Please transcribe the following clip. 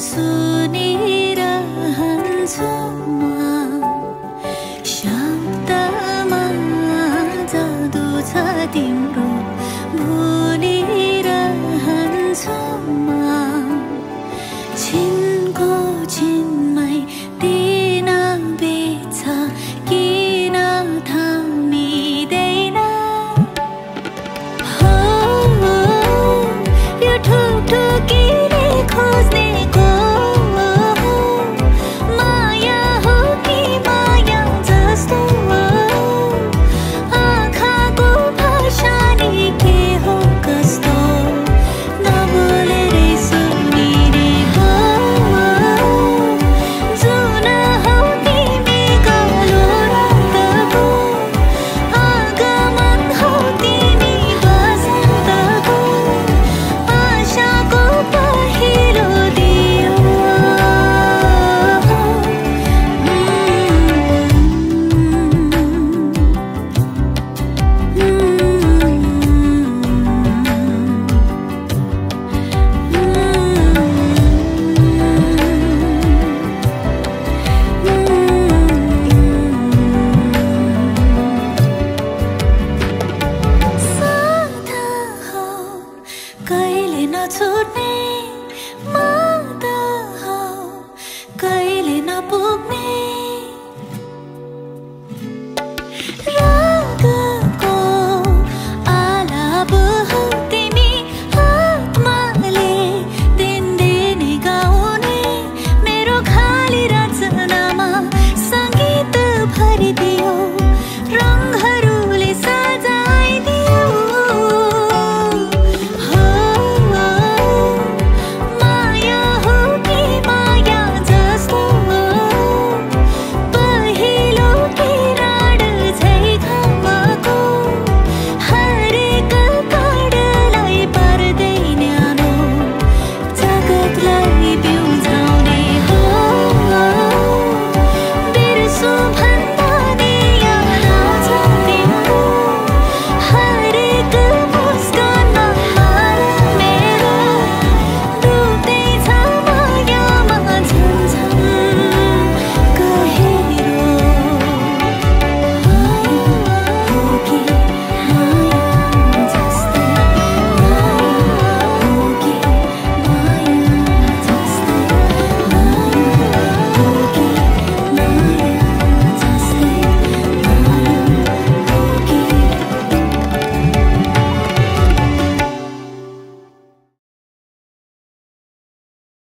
सुनिरहन्छु म शब्दमा जादु छ तिम्रो भुलिरहन्छु म छिनको छिनमै दिन बेच्छ किन थामिँदैन हो यो ठुकठुकीले खोज्नेको माया हो कि माया जस्तो आँखाको भाषा नि के हो कस्तो नबोलेरै सुनिने हो जुन हौ तिमी कालो रक्तको आगमन हौ तिमी बसन्तको आशाको पहिलो दियो साथ हो कहिले नछुट्ने मात हो कहिले नपुग्ने